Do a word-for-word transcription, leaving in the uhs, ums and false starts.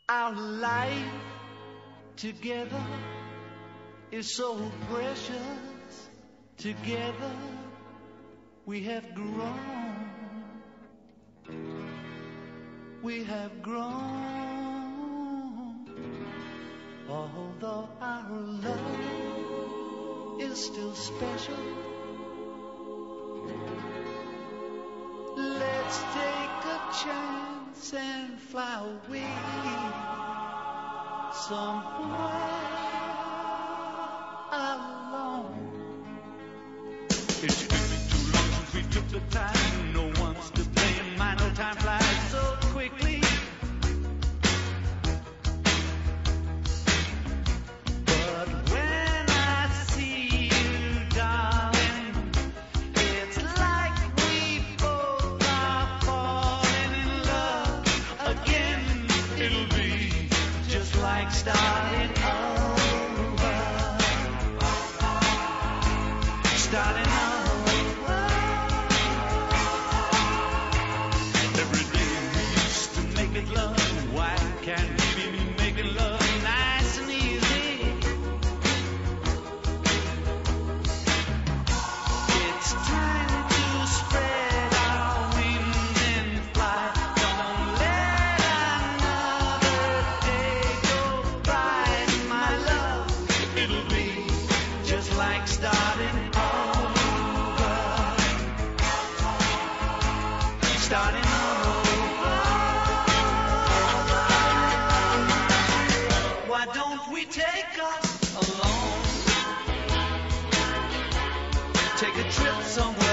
Our life together is so precious. Together we have grown. We have grown. Although our love is still special, let's take a chance and fly away somewhere alone. It's been too long since we took the time. No one's to blame. I know time flies so quickly. But when I see you, darling, it's like we both are falling in love again. It'll be just like starting over. Starting over. Every day we used to make it love. Why can't we be making love nice and easy? It's time to spread our wings and fly. Don't let another day go by, my love. It'll be just like starting over. Starting over. Why don't we take off alone? Take a trip somewhere.